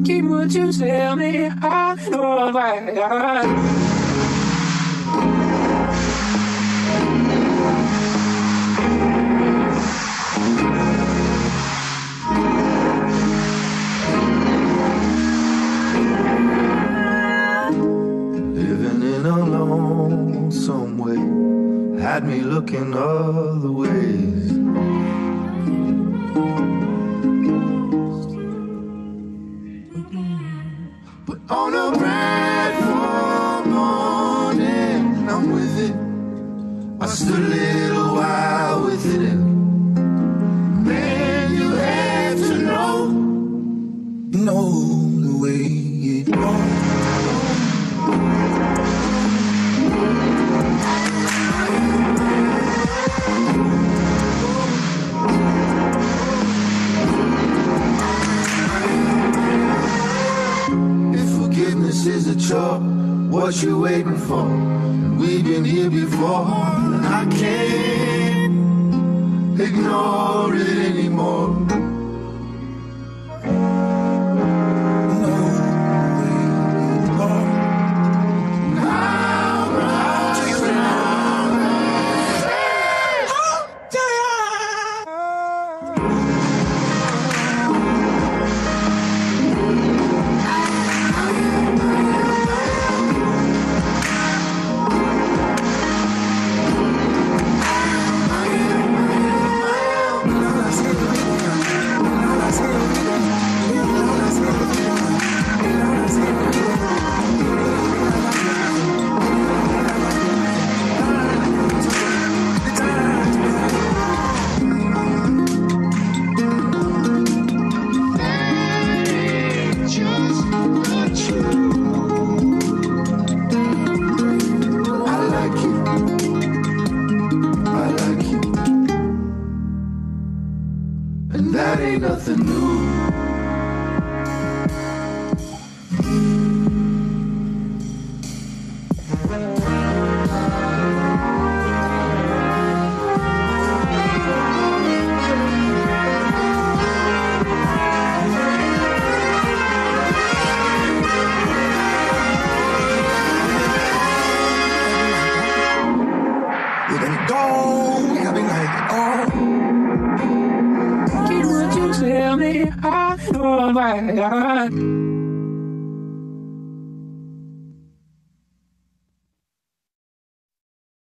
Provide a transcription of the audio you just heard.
Would you tell me I know why? Living in a lonesome way had me looking other ways. But on a bright fall morning, I'm with it. I stood a little while with it, and man, you have to know the way it goes. Forgiveness is a chore, what you waiting for? And we've been here before, and I can't ignore it anymore. And that ain't nothing new. We're gonna go, yeah, be like, oh. Would you tell me I know why?